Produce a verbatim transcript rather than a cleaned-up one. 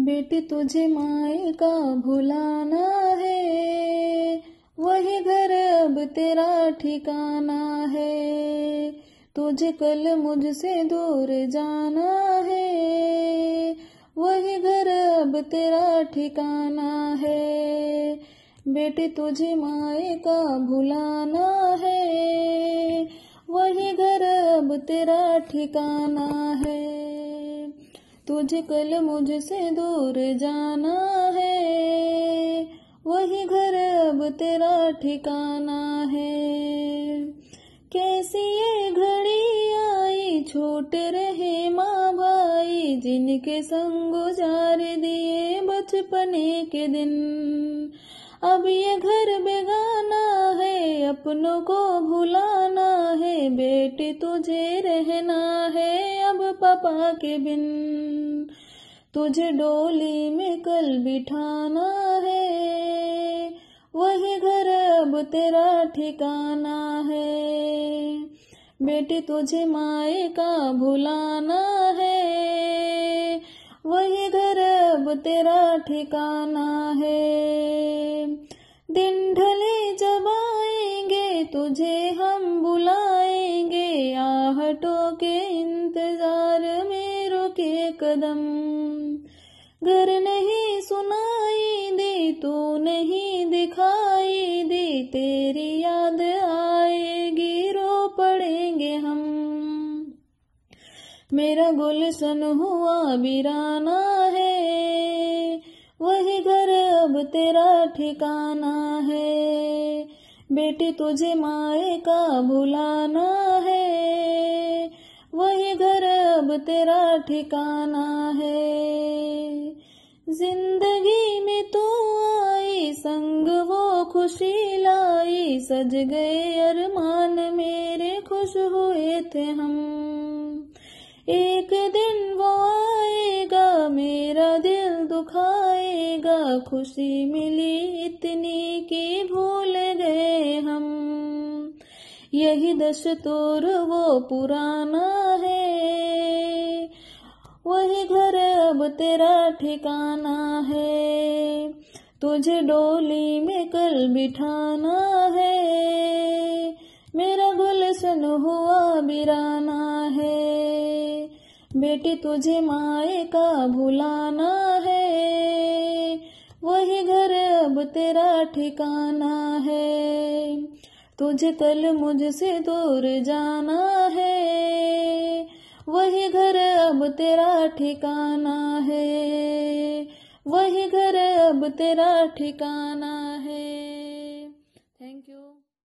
बेटी तुझे मायका भुलाना है, वही घर अब तेरा ठिकाना है। तुझे कल मुझसे दूर जाना है, वही घर अब तेरा ठिकाना है। बेटी तुझे मायका भुलाना है, वही घर अब तेरा ठिकाना है। तुझे कल मुझसे दूर जाना है, वही घर अब तेरा ठिकाना है। कैसी ये घड़ी आई, छूट रहे माँ भाई, जिनके संग गुजार दिए बचपने के दिन। अब ये घर बेगाना है, अपनों को भुलाना है। बेटी तुझे रहना है अब पापा के बिन। तुझे डोली में कल बिठाना है, वही घर अब तेरा ठिकाना है। बेटी तुझे मायका भुलाना है, वही घर अब तेरा ठिकाना है। दिन ढले जब आएंगे तुझे हम बुलाएंगे, आहटों के इंतजार में रुके कदम। घर नहीं सुनाई दी, तू नहीं दिखाई दी, तेरी याद आएगी रो पड़ेंगे हम। मेरा गुलशन हुआ वीराना है, वही घर अब तेरा ठिकाना है। बेटी तुझे मायका भुलाना है, वही घर अब तेरा ठिकाना है। जिंदगी में तू आई, संग वो खुशी लाई, सज गए अरमान मेरे, खुश हुए थे हम। एक दिन वो आएगा, मेरा दिल दुखाएगा, खुशी मिली इतनी कि भूल गए हम। यही दस्तूर वो पुराना है, वही घर अब तेरा ठिकाना है। तुझे डोली में कल बिठाना है, मेरा गुलशन हुआ वीराना है। बेटी तुझे मायका भुलाना है, वही घर अब तेरा ठिकाना है। तुझे कल मुझसे दूर जाना है, वही घर अब तेरा ठिकाना है। वही घर अब तेरा ठिकाना है।